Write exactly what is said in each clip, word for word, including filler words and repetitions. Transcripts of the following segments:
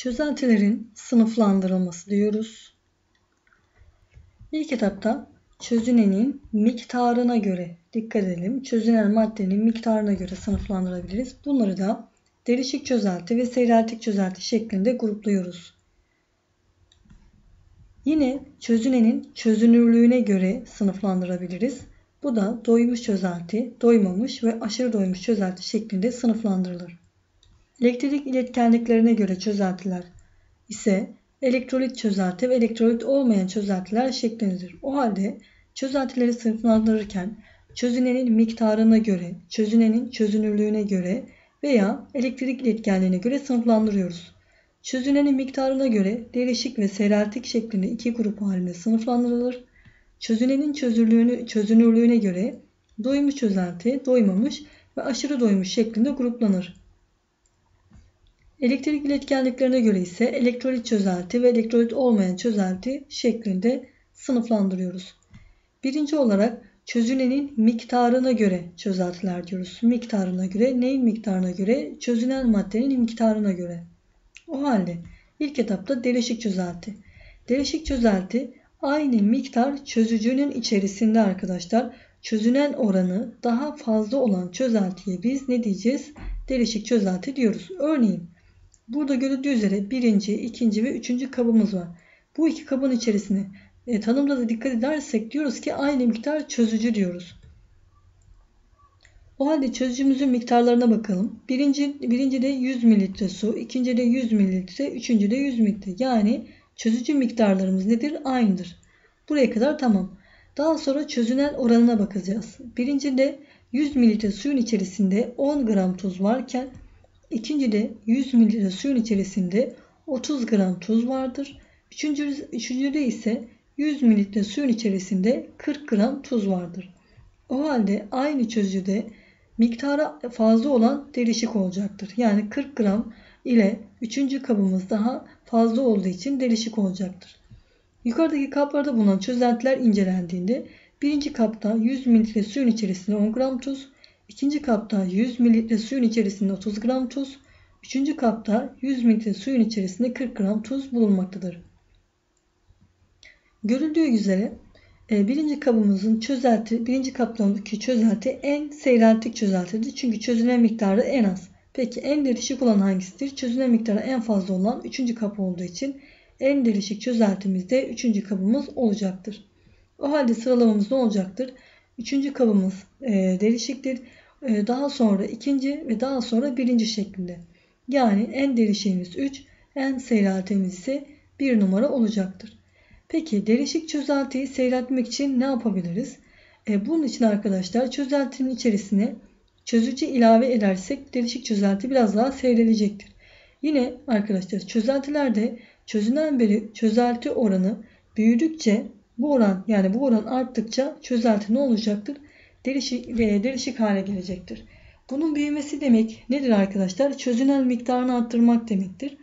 Çözeltilerin sınıflandırılması diyoruz. İlk etapta çözünenin miktarına göre dikkat edelim. Çözünen maddenin miktarına göre sınıflandırabiliriz. Bunları da derişik çözelti ve seyreltik çözelti şeklinde grupluyoruz. Yine çözünenin çözünürlüğüne göre sınıflandırabiliriz. Bu da doymuş çözelti, doymamış ve aşırı doymuş çözelti şeklinde sınıflandırılır. Elektrik iletkenliklerine göre çözeltiler ise elektrolit çözelti ve elektrolit olmayan çözeltiler şeklindedir. O halde çözeltileri sınıflandırırken çözünenin miktarına göre, çözünenin çözünürlüğüne göre veya elektrik iletkenliğine göre sınıflandırıyoruz. Çözünenin miktarına göre derişik ve seyreltik şeklinde iki grup halinde sınıflandırılır. Çözünenin çözünürlüğüne, çözünürlüğüne göre doymuş çözelti, doymamış ve aşırı doymuş şeklinde gruplanır. Elektrik iletkenliklerine göre ise elektrolit çözelti ve elektrolit olmayan çözelti şeklinde sınıflandırıyoruz. Birinci olarak çözünenin miktarına göre çözeltiler diyoruz. Miktarına göre, neyin miktarına göre? Çözünen maddenin miktarına göre. O halde ilk etapta derişik çözelti. Derişik çözelti aynı miktar çözücünün içerisinde arkadaşlar. Çözünen oranı daha fazla olan çözeltiye biz ne diyeceğiz? Derişik çözelti diyoruz. Örneğin burada görüldüğü üzere birinci, ikinci ve üçüncü kabımız var. Bu iki kabın içerisine e, tanımda da dikkat edersek diyoruz ki aynı miktar çözücü diyoruz. O halde çözücümüzün miktarlarına bakalım. Birinci, birinci de yüz mililitre su, ikinci de yüz mililitre, üçüncü de yüz mililitre. Yani çözücü miktarlarımız nedir? Aynıdır. Buraya kadar tamam. Daha sonra çözünen oranına bakacağız. Birincide yüz mililitre suyun içerisinde on gram tuz varken ikincide yüz mililitre suyun içerisinde otuz gram tuz vardır. Üçüncü, üçüncüde ise yüz mililitre suyun içerisinde kırk gram tuz vardır. O halde aynı çözücüde miktarı fazla olan derişik olacaktır. Yani kırk gram ile üçüncü kabımız daha fazla olduğu için derişik olacaktır. Yukarıdaki kaplarda bulunan çözeltiler incelendiğinde birinci kapta yüz mililitre suyun içerisinde on gram tuz, ikinci kapta yüz mililitre suyun içerisinde otuz gram tuz, üçüncü kapta yüz mililitre suyun içerisinde kırk gram tuz bulunmaktadır. Görüldüğü üzere birinci kabımızın çözelti, birinci kaptaki çözelti en seyreltik çözeltidir. Çünkü çözünen miktarı en az. Peki en derişik olan hangisidir? Çözünen miktarı en fazla olan üçüncü kap olduğu için en derişik çözeltimiz de üçüncü kabımız olacaktır. O halde sıralamamız ne olacaktır? üçüncü kabımız e, derişiktir. E, daha sonra ikinci ve daha sonra birinci şeklinde. Yani en derişiğimiz üç, en seyreltimiz ise bir numara olacaktır. Peki derişik çözeltiyi seyreltmek için ne yapabiliriz? E, bunun için arkadaşlar çözeltinin içerisine çözücü ilave edersek derişik çözelti biraz daha seyrelecektir. Yine arkadaşlar çözeltilerde çözünen beri çözelti oranı büyüdükçe bu oran yani bu oran arttıkça çözelti ne olacaktır? Derişik, ve derişik hale gelecektir. Bunun büyümesi demek nedir arkadaşlar? Çözünen miktarını arttırmak demektir.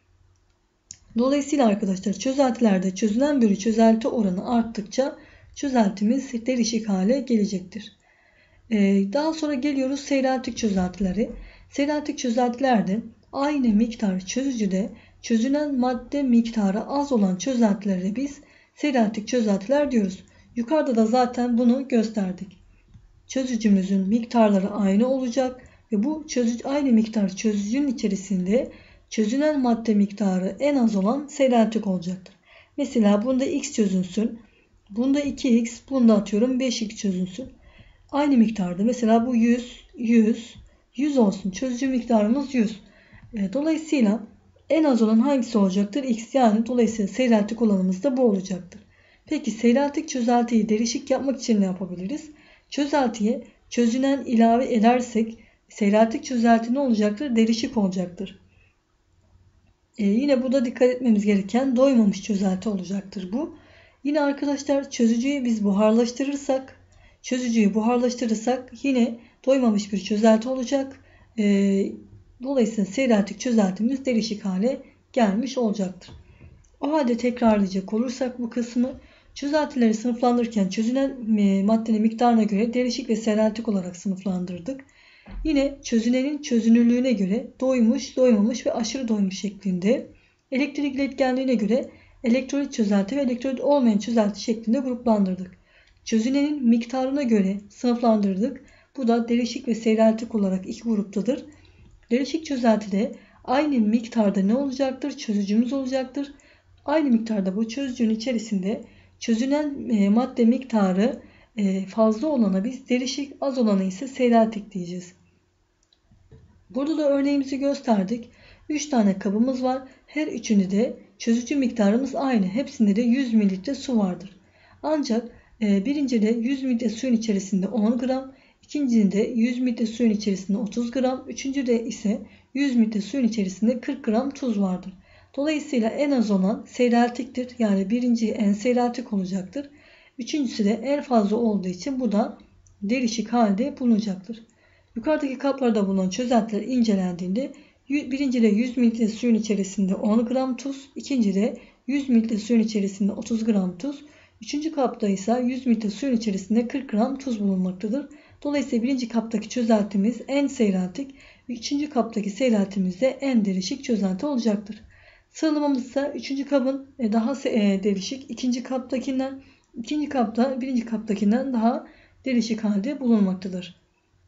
Dolayısıyla arkadaşlar çözeltilerde çözünen bölü çözelti oranı arttıkça çözeltimiz derişik hale gelecektir. Ee, daha sonra geliyoruz seyreltik çözeltileri. Seyreltik çözeltilerde aynı miktar çözücüde çözünen madde miktarı az olan çözeltilere biz seyreltik çözeltiler diyoruz. Yukarıda da zaten bunu gösterdik. Çözücümüzün miktarları aynı olacak ve bu çözücü, aynı miktar çözücünün içerisinde çözünen madde miktarı en az olan seyreltik olacaktır. Mesela bunda x çözünsün. Bunda iki x, bunda atıyorum beş x çözünsün. Aynı miktarda. Mesela bu yüz, yüz, yüz olsun. Çözücü miktarımız yüz. Dolayısıyla en az olan hangisi olacaktır? X, yani dolayısıyla seyreltik olanımız da bu olacaktır. Peki seyreltik çözeltiyi derişik yapmak için ne yapabiliriz? Çözeltiye çözünen ilave edersek seyreltik çözelti ne olacaktır? Derişik olacaktır. Ee, yine burada dikkat etmemiz gereken doymamış çözelti olacaktır bu. Yine arkadaşlar çözücüyü biz buharlaştırırsak, çözücüyü buharlaştırırsak yine doymamış bir çözelti olacak. Ee, dolayısıyla seyreltik çözeltimiz derişik hale gelmiş olacaktır. O halde tekrarlayacak olursak bu kısmı çözeltileri sınıflandırırken çözünen maddenin miktarına göre derişik ve seyreltik olarak sınıflandırdık. Yine çözünenin çözünürlüğüne göre doymuş, doymamış ve aşırı doymuş şeklinde Elektrik iletkenliğine göre elektrolit çözelti ve elektrolit olmayan çözelti şeklinde gruplandırdık. Çözünenin miktarına göre sınıflandırdık. Bu da derişik ve seyreltik olarak iki gruptadır. Derişik çözeltide aynı miktarda ne olacaktır? Çözücümüz olacaktır. Aynı miktarda bu çözücünün içerisinde çözünen e, madde miktarı e, fazla olana biz derişik, az olana ise seyreltik diyeceğiz. Burada da örneğimizi gösterdik. üç tane kabımız var. Her üçünde de çözücü miktarımız aynı. Hepsinde de yüz mililitre su vardır. Ancak e, birincide yüz mililitre suyun içerisinde on gram, ikincide yüz mililitre suyun içerisinde otuz gram, üçüncüde ise yüz mililitre suyun içerisinde kırk gram tuz vardır. Dolayısıyla en az olan seyreltiktir. Yani birinci en seyreltik olacaktır. Üçüncüsü de en fazla olduğu için bu da derişik halde bulunacaktır. Yukarıdaki kaplarda bulunan çözeltiler incelendiğinde birincide yüz mililitre suyun içerisinde on gram tuz, ikincide yüz mililitre suyun içerisinde otuz gram tuz, üçüncü kapta ise yüz mililitre suyun içerisinde kırk gram tuz bulunmaktadır. Dolayısıyla birinci kaptaki çözeltimiz en seyreltik, üçüncü kaptaki seyreltimiz de en derişik çözelti olacaktır. Sıralamamız ise üçüncü kabın daha derişik, ikinci kaptakinden, ikinci kapta birinci kaptakinden daha derişik halde bulunmaktadır.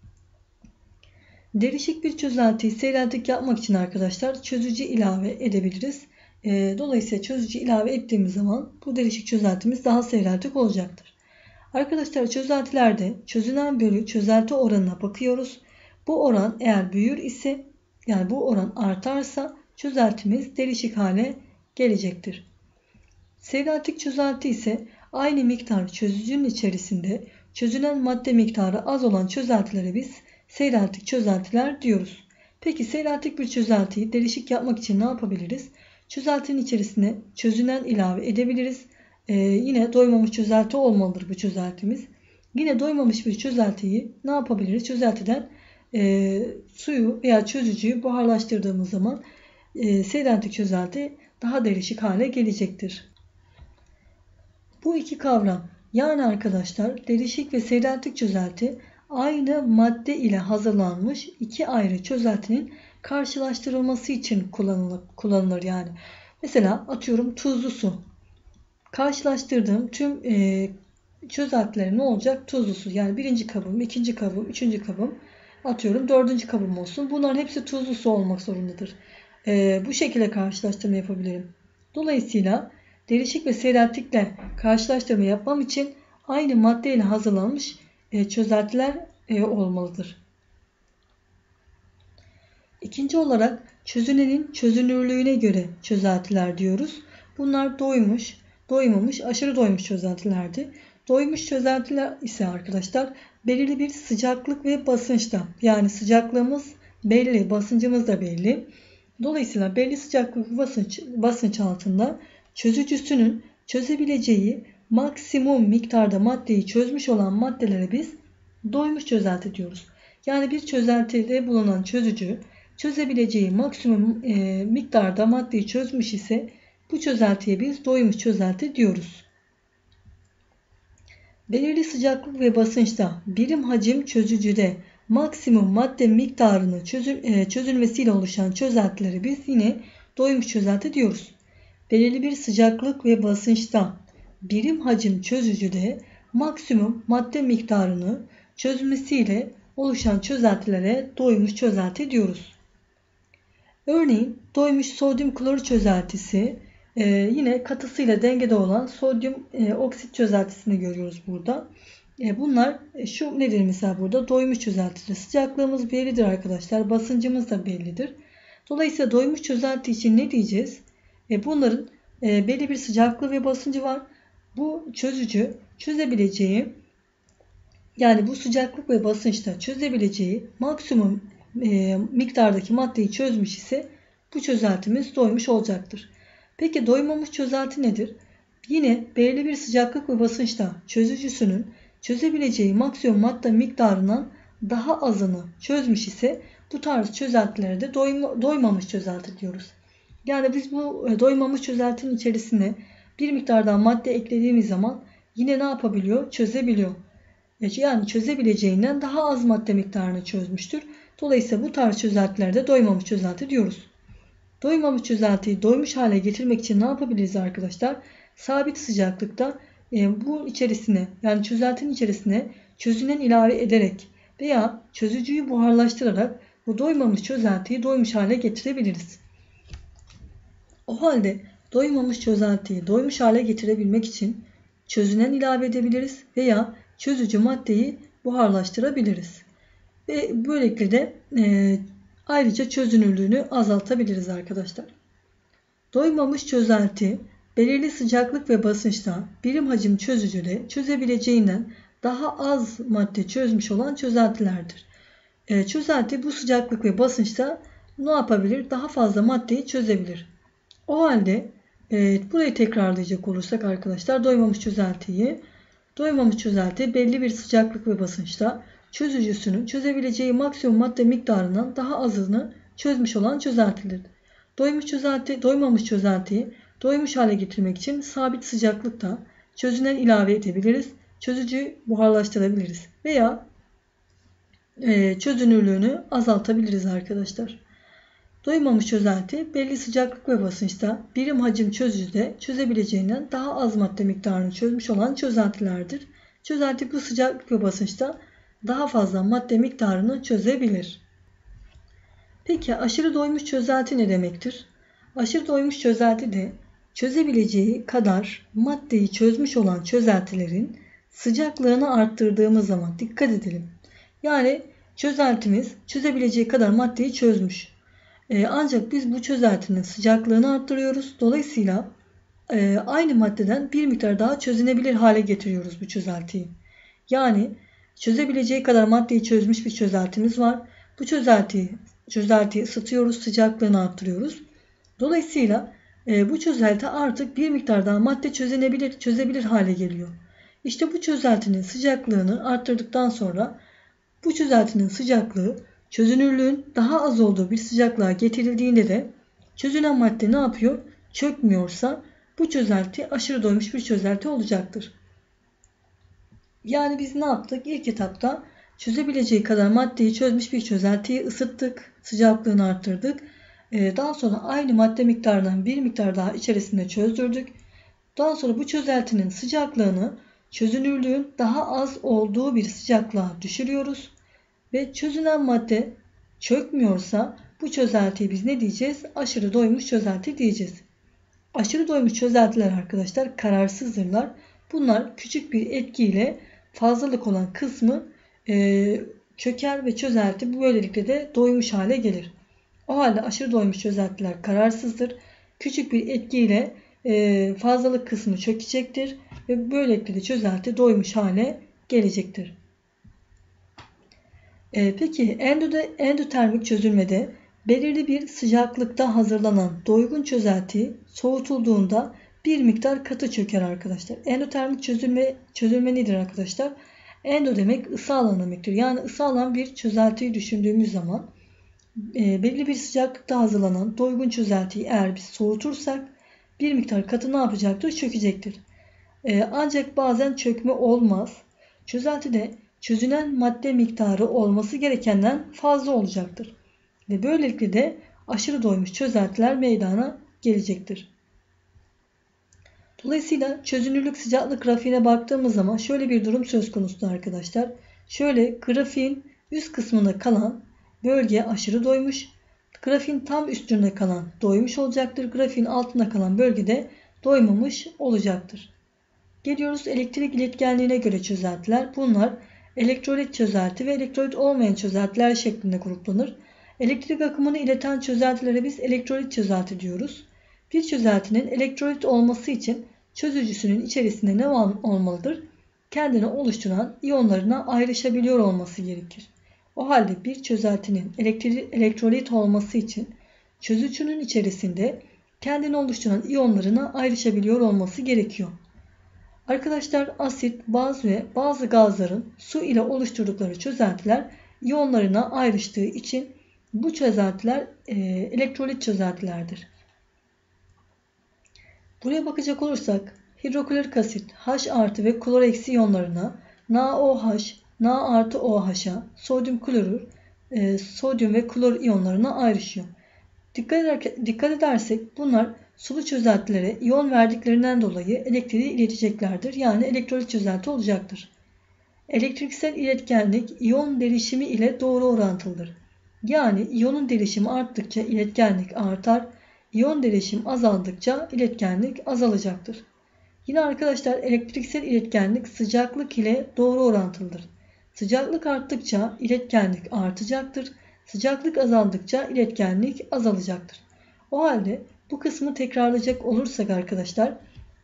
Derişik bir çözeltiyi seyreltik yapmak için arkadaşlar çözücü ilave edebiliriz. Dolayısıyla çözücü ilave ettiğimiz zaman bu derişik çözeltimiz daha seyreltik olacaktır. Arkadaşlar çözeltilerde çözünen bölü çözelti oranına bakıyoruz. Bu oran eğer büyür ise, yani bu oran artarsa çözeltimiz derişik hale gelecektir. Seyreltik çözelti ise aynı miktar çözücünün içerisinde çözünen madde miktarı az olan çözeltilere biz seyreltik çözeltiler diyoruz. Peki seyreltik bir çözeltiyi derişik yapmak için ne yapabiliriz? Çözeltinin içerisine çözünen ilave edebiliriz. Ee, yine doymamış çözelti olmalıdır bu çözeltimiz. Yine doymamış bir çözeltiyi ne yapabiliriz? Çözeltiden e, suyu veya çözücüyü buharlaştırdığımız zaman e, seyreltik çözelti daha derişik hale gelecektir. Bu iki kavram, yani arkadaşlar derişik ve seyreltik çözelti aynı madde ile hazırlanmış iki ayrı çözeltinin karşılaştırılması için kullanılır, kullanılır yani. Mesela atıyorum tuzlu su. Karşılaştırdığım tüm e, çözeltilerim ne olacak? Tuzlu su. Yani birinci kabım, ikinci kabım, üçüncü kabım, atıyorum dördüncü kabım olsun. Bunların hepsi tuzlu su olmak zorundadır. E, bu şekilde karşılaştırma yapabilirim. Dolayısıyla derişik ve seyreltikle karşılaştırma yapmam için aynı madde ile hazırlanmış e, çözeltiler e, olmalıdır. İkinci olarak çözünenin çözünürlüğüne göre çözeltiler diyoruz. Bunlar doymuş, doymamış, aşırı doymuş çözeltilerdi. Doymuş çözeltiler ise arkadaşlar belirli bir sıcaklık ve basınçta, yani sıcaklığımız belli, basıncımız da belli. Dolayısıyla belli sıcaklık ve basınç, basınç altında çözücüsünün çözebileceği maksimum miktarda maddeyi çözmüş olan maddelere biz doymuş çözelti diyoruz. Yani bir çözeltide bulunan çözücü çözebileceği maksimum e, miktarda maddeyi çözmüş ise bu çözeltiye biz doymuş çözelti diyoruz. Belirli sıcaklık ve basınçta birim hacim çözücüde maksimum madde miktarını çözül, e, çözülmesiyle oluşan çözeltileri biz yine doymuş çözelti diyoruz. Belirli bir sıcaklık ve basınçta birim hacim çözücüde maksimum madde miktarını çözmesiyle oluşan çözeltilere doymuş çözelti diyoruz. Örneğin doymuş sodyum klor çözeltisi e, yine katısıyla dengede olan sodyum e, oksit çözeltisini görüyoruz burada. E, bunlar e, şu nedir mesela burada? Doymuş çözeltisi. Sıcaklığımız bellidir arkadaşlar. Basıncımız da bellidir. Dolayısıyla doymuş çözelti için ne diyeceğiz? E, bunların e, belli bir sıcaklığı ve basıncı var. Bu çözücü çözebileceği, yani bu sıcaklık ve basınçta çözebileceği maksimum e, miktardaki maddeyi çözmüş ise bu çözeltimiz doymuş olacaktır. Peki doymamış çözelti nedir? Yine belirli bir sıcaklık ve basınçta çözücüsünün çözebileceği maksimum madde miktarından daha azını çözmüş ise bu tarz çözeltilere de doyma, doymamış çözelti diyoruz. Yani biz bu doymamış çözeltinin içerisine bir miktardan madde eklediğimiz zaman yine ne yapabiliyor? Çözebiliyor. Yani çözebileceğinden daha az madde miktarını çözmüştür. Dolayısıyla bu tarz çözeltilerde doymamış çözelti diyoruz. Doymamış çözeltiyi doymuş hale getirmek için ne yapabiliriz arkadaşlar? Sabit sıcaklıkta e, bu içerisine, yani çözeltinin içerisine çözünen ilave ederek veya çözücüyü buharlaştırarak bu doymamış çözeltiyi doymuş hale getirebiliriz. O halde doymamış çözeltiyi doymuş hale getirebilmek için çözünen ilave edebiliriz veya çözücü maddeyi buharlaştırabiliriz. Ve böylelikle de e, ayrıca çözünürlüğünü azaltabiliriz arkadaşlar. Doymamış çözelti belirli sıcaklık ve basınçta birim hacim çözücüde çözebileceğinden daha az madde çözmüş olan çözeltilerdir. E, çözelti bu sıcaklık ve basınçta ne yapabilir? Daha fazla maddeyi çözebilir. O halde e, burayı tekrarlayacak olursak arkadaşlar, doymamış çözeltiyi doymamış çözelti belli bir sıcaklık ve basınçta çözücüsünün çözebileceği maksimum madde miktarından daha azını çözmüş olan çözeltidir. Doymuş çözelti, doymamış çözeltiyi doymuş hale getirmek için sabit sıcaklıkta çözünen ilave edebiliriz. Çözücüyü buharlaştırabiliriz veya e, çözünürlüğünü azaltabiliriz arkadaşlar. Doymamış çözelti belli sıcaklık ve basınçta birim hacim çözücüde çözebileceğinden daha az madde miktarını çözmüş olan çözeltilerdir. Çözelti bu sıcaklık ve basınçta daha fazla madde miktarını çözebilir. Peki aşırı doymuş çözelti ne demektir? Aşırı doymuş çözelti de çözebileceği kadar maddeyi çözmüş olan çözeltilerin sıcaklığını arttırdığımız zaman, dikkat edelim. Yani çözeltimiz çözebileceği kadar maddeyi çözmüş. Ee, ancak biz bu çözeltinin sıcaklığını arttırıyoruz. Dolayısıyla e, aynı maddeden bir miktar daha çözünebilir hale getiriyoruz bu çözeltiyi. Yani çözebileceği kadar maddeyi çözmüş bir çözeltimiz var. Bu çözeltiyi, çözeltiyi ısıtıyoruz, sıcaklığını arttırıyoruz. Dolayısıyla e, bu çözelti artık bir miktar daha madde çözenebilir, çözebilir hale geliyor. İşte bu çözeltinin sıcaklığını arttırdıktan sonra bu çözeltinin sıcaklığı çözünürlüğün daha az olduğu bir sıcaklığa getirildiğinde de çözünen madde ne yapıyor? Çökmüyorsa bu çözelti aşırı doymuş bir çözelti olacaktır. Yani biz ne yaptık? İlk etapta çözebileceği kadar maddeyi çözmüş bir çözeltiyi ısıttık, sıcaklığını arttırdık. Daha sonra aynı madde miktarından bir miktar daha içerisinde çözdürdük. Daha sonra bu çözeltinin sıcaklığını çözünürlüğün daha az olduğu bir sıcaklığa düşürüyoruz. Ve çözünen madde çökmüyorsa bu çözeltiye biz ne diyeceğiz? Aşırı doymuş çözelti diyeceğiz. Aşırı doymuş çözeltiler arkadaşlar kararsızdırlar. Bunlar küçük bir etkiyle fazlalık olan kısmı e, çöker ve çözelti böylelikle de doymuş hale gelir. O halde aşırı doymuş çözeltiler kararsızdır. Küçük bir etkiyle e, fazlalık kısmı çökecektir ve böylelikle de çözelti doymuş hale gelecektir. E, peki endode, endotermik çözülmede belirli bir sıcaklıkta hazırlanan doygun çözelti soğutulduğunda bir miktar katı çöker arkadaşlar. Endotermik çözülme, çözülme nedir arkadaşlar? Endo demek ısı alan demektir. Yani ısı alan bir çözeltiyi düşündüğümüz zaman e, belli bir sıcaklıkta hazırlanan doygun çözeltiyi eğer biz soğutursak bir miktar katı ne yapacaktır? Çökecektir. E, ancak bazen çökme olmaz. Çözeltide çözünen madde miktarı olması gerekenden fazla olacaktır. Ve böylelikle de aşırı doymuş çözeltiler meydana gelecektir. Dolayısıyla çözünürlük sıcaklık grafiğine baktığımız zaman şöyle bir durum söz konusu arkadaşlar. Şöyle grafiğin üst kısmında kalan bölge aşırı doymuş. Grafiğin tam üstünde kalan doymuş olacaktır. Grafiğin altında kalan bölgede doymamış olacaktır. Geliyoruz elektrik iletkenliğine göre çözeltiler. Bunlar elektrolit çözelti ve elektrolit olmayan çözeltiler şeklinde gruplanır. Elektrik akımını ileten çözeltilere biz elektrolit çözelti diyoruz. Bir çözeltinin elektrolit olması için çözücüsünün içerisinde ne olmalıdır? Kendini oluşturan iyonlarına ayrışabiliyor olması gerekir. O halde bir çözeltinin elektrolit olması için çözücünün içerisinde kendini oluşturan iyonlarına ayrışabiliyor olması gerekiyor. Arkadaşlar asit, baz ve bazı gazların su ile oluşturdukları çözeltiler iyonlarına ayrıştığı için bu çözeltiler e, elektrolit çözeltilerdir. Buraya bakacak olursak hidroklorik asit H artı ve klor eksi iyonlarına NaOH, Na artı OH'a, sodyum klorür, e, sodyum ve klor iyonlarına ayrışıyor. Dikkat, eder, dikkat edersek bunlar sulu çözeltilere iyon verdiklerinden dolayı elektriği ileteceklerdir. Yani elektrolit çözelti olacaktır. Elektriksel iletkenlik iyon derişimi ile doğru orantılıdır. Yani iyonun derişimi arttıkça iletkenlik artar, iyon derişim azaldıkça iletkenlik azalacaktır. Yine arkadaşlar elektriksel iletkenlik sıcaklık ile doğru orantılıdır. Sıcaklık arttıkça iletkenlik artacaktır. Sıcaklık azaldıkça iletkenlik azalacaktır. O halde bu kısmı tekrarlayacak olursak arkadaşlar,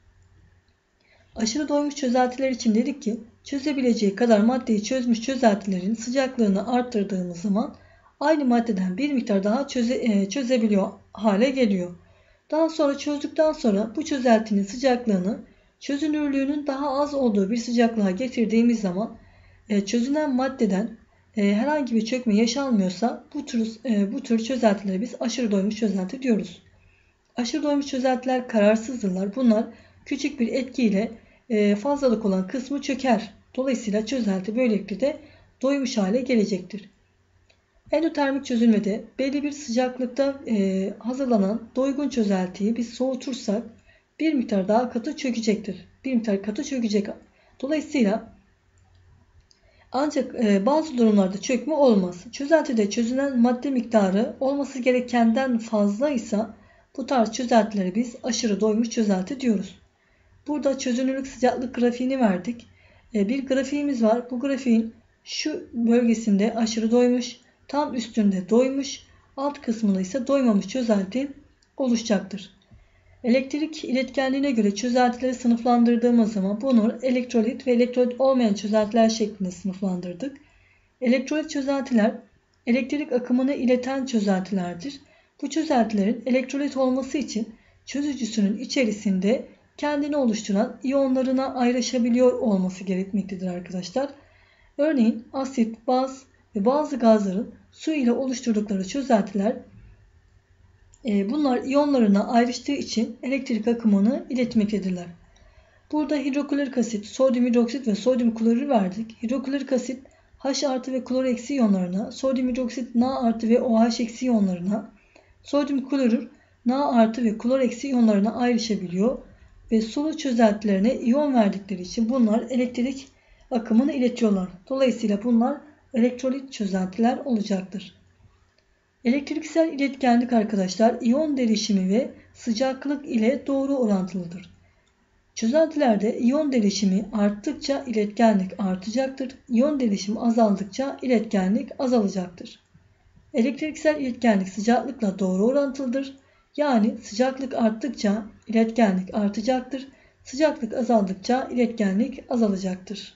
aşırı doymuş çözeltiler için dedik ki çözebileceği kadar maddeyi çözmüş çözeltilerin sıcaklığını arttırdığımız zaman aynı maddeden bir miktar daha çöze, çözebiliyor hale geliyor. Daha sonra çözdükten sonra bu çözeltinin sıcaklığını çözünürlüğünün daha az olduğu bir sıcaklığa getirdiğimiz zaman çözünen maddeden herhangi bir çökme yaşanmıyorsa bu tür, bu tür çözeltilere biz aşırı doymuş çözelti diyoruz. Aşırı doymuş çözeltiler kararsızdırlar. Bunlar küçük bir etkiyle fazlalık olan kısmı çöker. Dolayısıyla çözelti böylelikle de doymuş hale gelecektir. Endotermik çözülmede belli bir sıcaklıkta hazırlanan doygun çözeltiyi biz soğutursak bir miktar daha katı çökecektir. Bir miktar katı çökecek. Dolayısıyla ancak bazı durumlarda çökme olmaz. Çözeltide çözünen madde miktarı olması gerekenden fazlaysa bu tarz çözeltilere biz aşırı doymuş çözelti diyoruz. Burada çözünürlük sıcaklık grafiğini verdik. Bir grafiğimiz var. Bu grafiğin şu bölgesinde aşırı doymuş, tam üstünde doymuş, alt kısmında ise doymamış çözelti oluşacaktır. Elektrik iletkenliğine göre çözeltileri sınıflandırdığımız zaman bunu elektrolit ve elektrolit olmayan çözeltiler şeklinde sınıflandırdık. Elektrolit çözeltiler elektrik akımını ileten çözeltilerdir. Bu çözeltilerin elektrolit olması için çözücüsünün içerisinde kendini oluşturan iyonlarına ayrışabiliyor olması gerekmektedir arkadaşlar. Örneğin asit, baz ve bazı gazların su ile oluşturdukları çözeltiler bunlar iyonlarına ayrıştığı için elektrik akımını iletmektedirler. Burada hidroklorik asit, sodyum hidroksit ve sodyum klorür verdik. Hidroklorik asit H artı ve klor eksi iyonlarına, sodyum hidroksit Na artı ve OH eksi iyonlarına, sodyum klorür Na artı ve klor eksi iyonlarına ayrışabiliyor ve sulu çözeltilerine iyon verdikleri için bunlar elektrik akımını iletiyorlar. Dolayısıyla bunlar elektrolit çözeltiler olacaktır. Elektriksel iletkenlik arkadaşlar iyon derişimi ve sıcaklık ile doğru orantılıdır. Çözeltilerde iyon derişimi arttıkça iletkenlik artacaktır. İyon derişimi azaldıkça iletkenlik azalacaktır. Elektriksel iletkenlik sıcaklıkla doğru orantılıdır. Yani sıcaklık arttıkça iletkenlik artacaktır. Sıcaklık azaldıkça iletkenlik azalacaktır.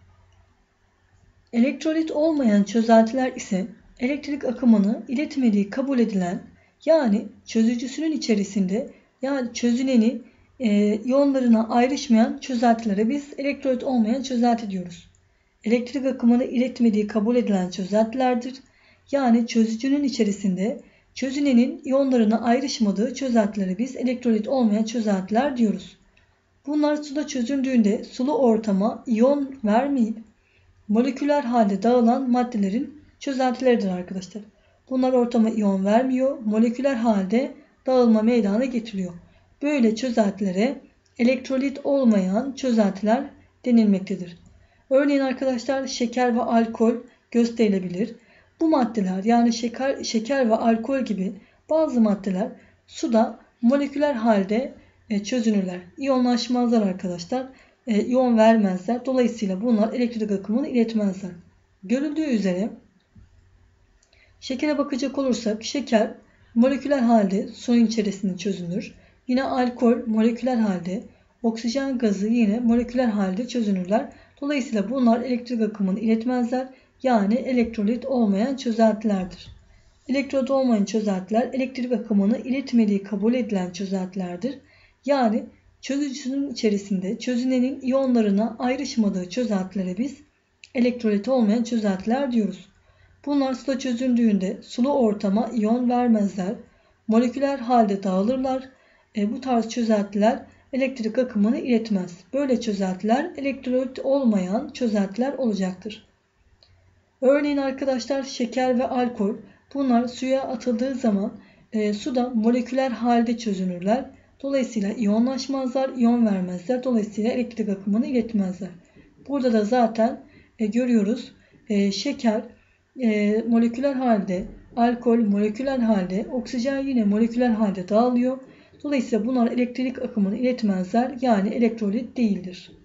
Elektrolit olmayan çözeltiler ise elektrik akımını iletmediği kabul edilen, yani çözücüsünün içerisinde yani çözüneni e, iyonlarına ayrışmayan çözeltilere biz elektrolit olmayan çözelti diyoruz. Elektrik akımını iletmediği kabul edilen çözeltilerdir. Yani çözücünün içerisinde çözünenin iyonlarına ayrışmadığı çözeltilere biz elektrolit olmayan çözeltiler diyoruz. Bunlar suda çözündüğünde sulu ortama iyon vermeyip moleküler halde dağılan maddelerin çözeltileridir arkadaşlar. Bunlar ortama iyon vermiyor, moleküler halde dağılma meydana getiriyor. Böyle çözeltilere elektrolit olmayan çözeltiler denilmektedir. Örneğin arkadaşlar şeker ve alkol gösterilebilir. Bu maddeler yani şeker, şeker ve alkol gibi bazı maddeler suda moleküler halde çözünürler. İyonlaşmazlar arkadaşlar. E, iyon vermezler. Dolayısıyla bunlar elektrik akımını iletmezler. Görüldüğü üzere şekere bakacak olursak şeker moleküler halde suyun içerisinde çözünür. Yine alkol moleküler halde, oksijen gazı yine moleküler halde çözünürler. Dolayısıyla bunlar elektrik akımını iletmezler. Yani elektrolit olmayan çözeltilerdir. Elektrolit olmayan çözeltiler elektrik akımını iletmediği kabul edilen çözeltilerdir. Yani çözücüsünün içerisinde çözünenin iyonlarına ayrışmadığı çözeltilere biz elektrolit olmayan çözeltiler diyoruz. Bunlar suda çözündüğünde sulu ortama iyon vermezler. Moleküler halde dağılırlar. E, bu tarz çözeltiler elektrik akımını iletmez. Böyle çözeltiler elektrolit olmayan çözeltiler olacaktır. Örneğin arkadaşlar şeker ve alkol bunlar suya atıldığı zaman e, suda moleküler halde çözünürler. Dolayısıyla iyonlaşmazlar, iyon vermezler. Dolayısıyla elektrik akımını iletmezler. Burada da zaten e, görüyoruz e, şeker e, moleküler halde, alkol moleküler halde, oksijen yine moleküler halde dağılıyor. Dolayısıyla bunlar elektrik akımını iletmezler, yani elektrolit değildir.